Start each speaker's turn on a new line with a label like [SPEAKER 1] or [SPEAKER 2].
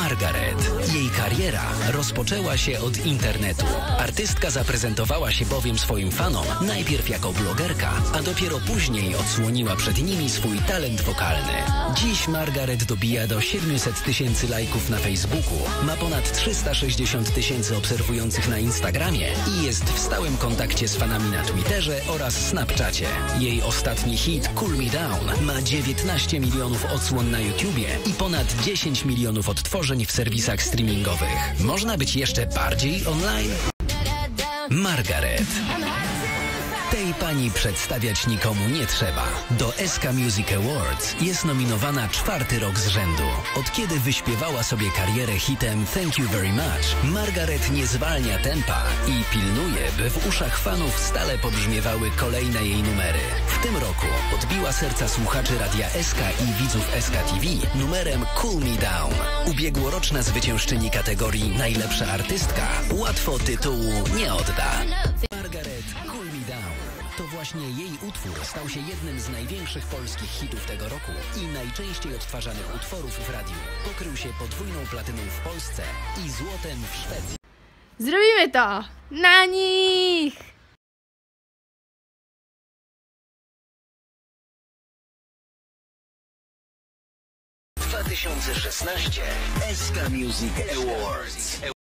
[SPEAKER 1] Margaret. Jej kariera rozpoczęła się od internetu. Artystka zaprezentowała się bowiem swoim fanom najpierw jako blogerka, a dopiero później odsłoniła przed nimi swój talent wokalny. Dziś Margaret dobija do 700 tysięcy lajków na Facebooku, ma ponad 360 tysięcy obserwujących na Instagramie i jest w stałym kontakcie z fanami na Twitterze oraz Snapchacie. Jej ostatni hit Cool Me Down ma 19 milionów odsłon na YouTubie i ponad 10 milionów odtworzeń w serwisach streamingowych. Można być jeszcze bardziej online? Margaret. Tej pani przedstawiać nikomu nie trzeba. Do SK Music Awards jest nominowana 4. rok z rzędu. Od kiedy wyśpiewała sobie karierę hitem Thank You Very Much, Margaret nie zwalnia tempa i pilnuje, by w uszach fanów stale pobrzmiewały kolejne jej numery. W tym roku odbiła serca słuchaczy radia SK i widzów SK TV numerem Cool Me Down. Ubiegłoroczna zwyciężczyni kategorii Najlepsza artystka łatwo tytułu nie odda. Margaret, Cool Me Down. To właśnie jej utwór stał się jednym z największych polskich hitów tego roku i najczęściej odtwarzanych utworów w radiu. Pokrył się podwójną platyną w Polsce i złotem w Szwecji.
[SPEAKER 2] Zrobimy to! Na nich!
[SPEAKER 1] ...2016 SK Music Awards.